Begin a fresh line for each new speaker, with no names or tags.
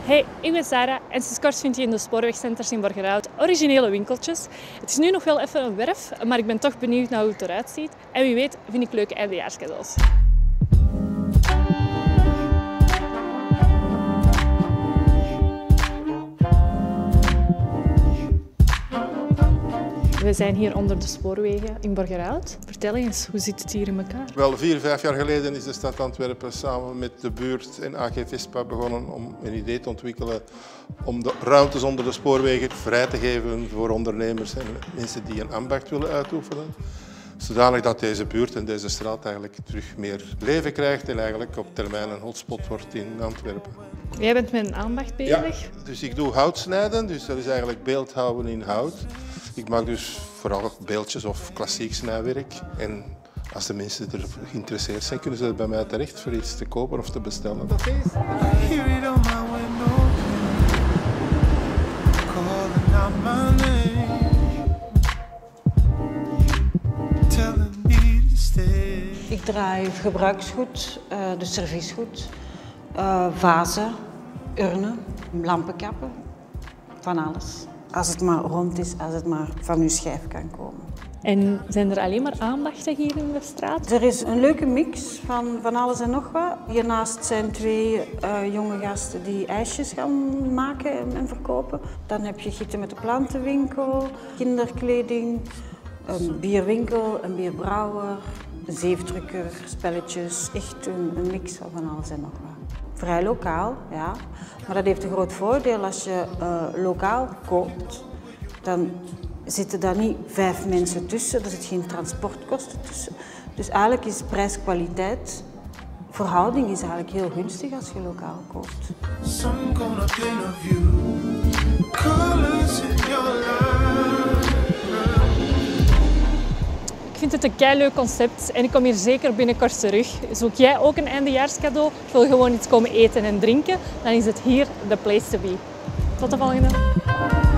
Hey, ik ben Sarah en sinds kort vind je in de spoorwegcenters in Borgerhout originele winkeltjes. Het is nu nog wel even een werf, maar ik ben toch benieuwd naar hoe het eruit ziet. En wie weet vind ik leuke eindejaarscadeaus. We zijn hier onder de spoorwegen in Borgerhout. Vertel eens, hoe zit het hier in elkaar?
Wel, 4, 5 jaar geleden is de stad Antwerpen samen met de buurt en AG Vespa begonnen om een idee te ontwikkelen om de ruimtes onder de spoorwegen vrij te geven voor ondernemers en mensen die een ambacht willen uitoefenen. Zodanig dat deze buurt en deze straat eigenlijk terug meer leven krijgt en eigenlijk op termijn een hotspot wordt in Antwerpen.
Jij bent met een ambacht bezig?
Ja, dus ik doe houtsnijden, dus dat is eigenlijk beeldhouwen in hout. Ik maak dus vooral beeldjes of klassiek snijwerk. En als de mensen er geïnteresseerd zijn, kunnen ze bij mij terecht voor iets te kopen of te bestellen.
Ik draai gebruiksgoed, dus serviesgoed, vazen, urnen, lampenkappen, van alles. Als het maar rond is, als het maar van uw schijf kan komen.
En zijn er alleen maar ambachten hier in de straat?
Er is een leuke mix van alles en nog wat. Hiernaast zijn 2 jonge gasten die ijsjes gaan maken en verkopen. Dan heb je gieten met de plantenwinkel, kinderkleding, een bierwinkel, een bierbrouwer, een zeefdrukker, spelletjes. Echt een mix van alles en nog wat. Vrij lokaal, ja. Maar dat heeft een groot voordeel. Als je lokaal koopt, dan zitten daar niet 5 mensen tussen. Er zit geen transportkosten tussen. Dus eigenlijk is prijs-kwaliteit, verhouding is eigenlijk heel gunstig als je lokaal koopt.
Ik vind het een keileuk concept en ik kom hier zeker binnenkort terug. Zoek jij ook een eindejaarscadeau? Of wil gewoon iets komen eten en drinken? Dan is het hier the place to be. Tot de volgende!